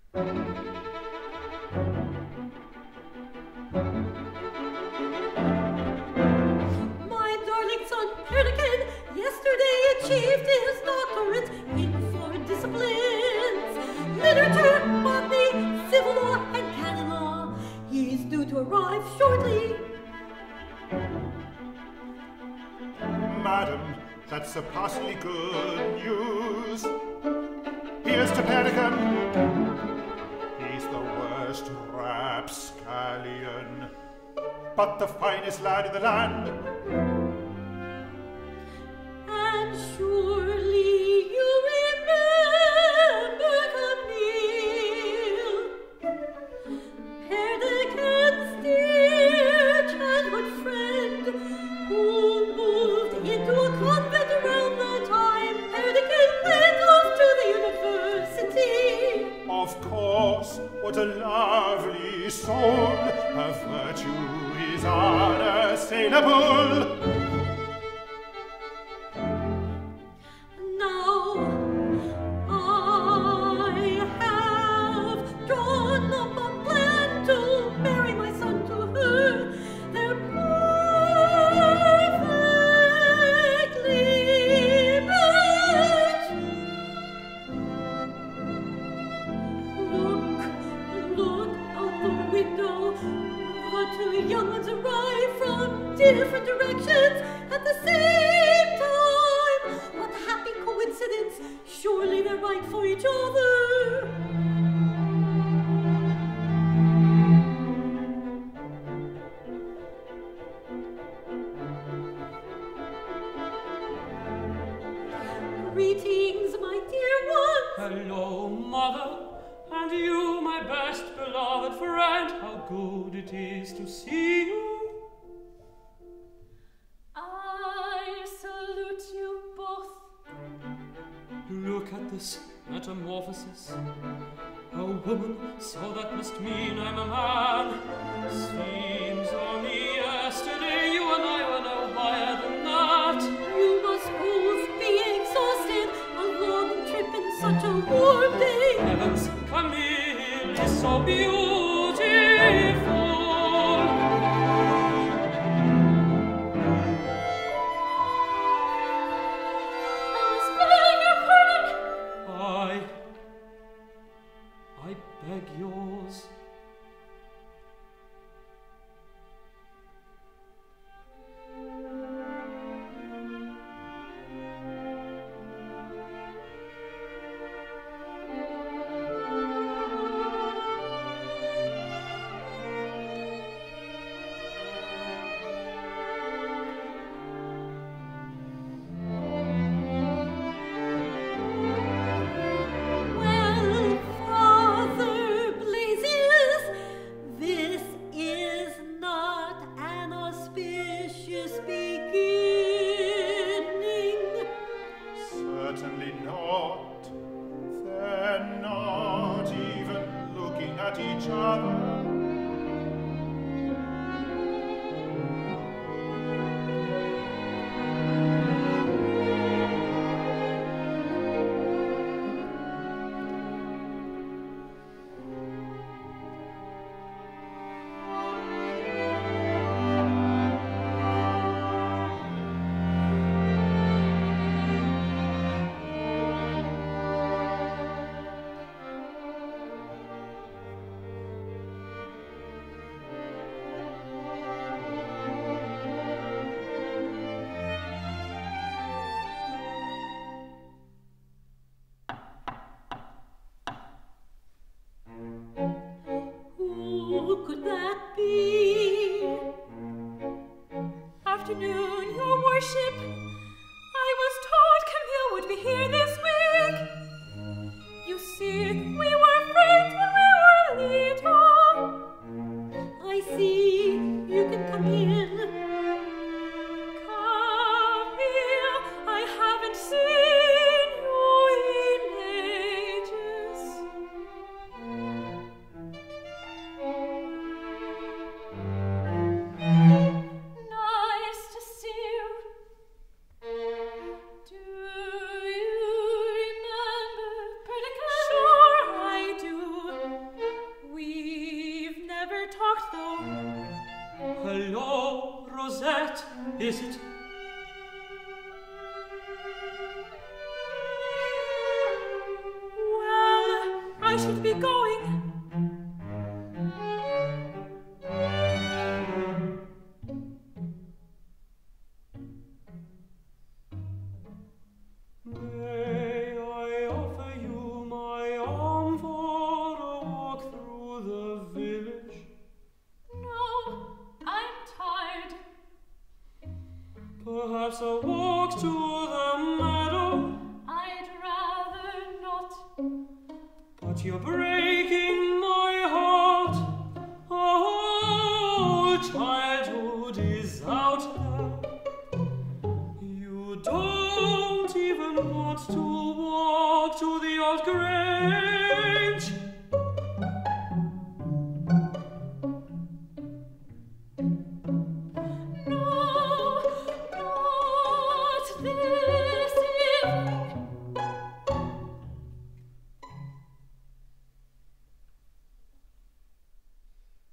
My darling son Perdiccas yesterday achieved his doctorate in 4 disciplines: literature, botany, civil law, and canon law. He's due to arrive shortly. Madam, that's surpassingly good news. Here's to Perdiccas. He's the worst rapscallion, but the finest lad in the land. And surely you remember Camille, Perdiccas' dear childhood friend, who moved into a convent around the time Perdiccas went off to the university. Of course, what a lovely soul, her virtue is unassailable. Now I have drawn up a plan to marry my son to her. They're perfectly matched. Look out the window. The 2 young ones arrive from different directions at the same time. What happy coincidence! Surely they're right for each other. Greetings, my dear ones. Hello, mother, and you, my best beloved friend. How good it is to see you. I salute you both. Look at this metamorphosis. A woman, so that must mean I'm a man. Seems only yesterday you and I were no higher than that. You must both be exhausted. A long trip in such a warm day. Heavens, Camille is so beautiful. I beg yours. afternoon, your worship. I was told Camille would be here this week. You see, we were friends when we were little. I see, you can come in. Camille, I haven't seen you in ages. Nice to see you. is it? Well, I should be going. May I offer you my arm for a walk through the village? No, I'm tired. Perhaps a walk to the meadow? I'd rather not. But you're breaking my heart. Oh, childhood is out now. You don't even want to walk to the old grave.